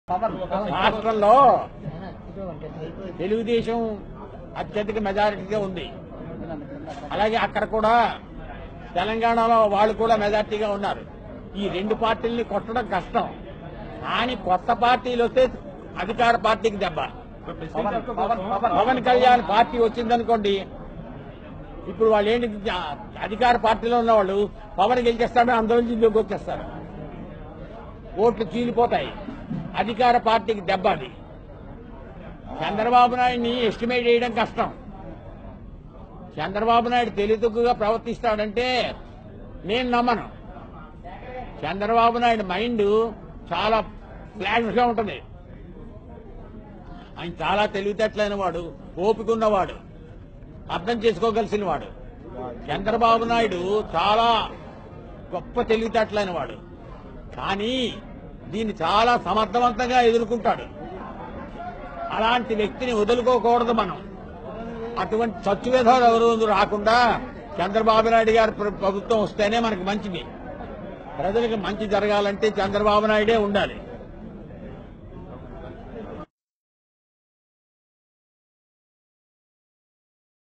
రాష్ట్రంలో తెలుగుదేశం అత్యధిక మెజారిటీగా ఉంది. అలాగే అక్కడ కూడా తెలంగాణలో వాళ్ళు కూడా మెజారిటీగా ఉన్నారు. ఈ రెండు పార్టీల్ని కొట్టడం కష్టం. కానీ కొత్త పార్టీలు వస్తే అధికార పార్టీకి దెబ్బ. పవన్ కళ్యాణ్ పార్టీ వచ్చిందనుకోండి, ఇప్పుడు వాళ్ళు ఏంటి, అధికార పార్టీలో ఉన్నవాళ్ళు పవన్ గెలిచేస్తాడని అందరి నుంచి వచ్చేస్తారు, ఓట్లు చీలిపోతాయి. అధికార పార్టీకి దెబ్బ అది. చంద్రబాబు నాయుడిని ఎస్టిమేట్ చేయడం కష్టం. చంద్రబాబు నాయుడు తెలివితక్కువగా ప్రవర్తిస్తాడంటే నేను నమ్మను. చంద్రబాబు నాయుడు మైండ్ చాలా ఫ్లాట్గా ఉంటుంది. ఆయన చాలా తెలివితేటలైన వాడు, ఓపిక ఉన్నవాడు, అర్థం చేసుకోగలిసిన వాడు. చంద్రబాబు నాయుడు చాలా గొప్ప తెలివితేటలైన వాడు. కానీ దీన్ని చాలా సమర్థవంతంగా ఎదుర్కొంటాడు. అలాంటి వ్యక్తిని వదులుకోకూడదు మనం. అటువంటి చచ్చువేధాలు ఎవరు రాకుండా చంద్రబాబు నాయుడు గారి ప్రభుత్వం వస్తేనే మనకు మంచిది. ప్రజలకు మంచి జరగాలంటే చంద్రబాబు నాయుడే ఉండాలి.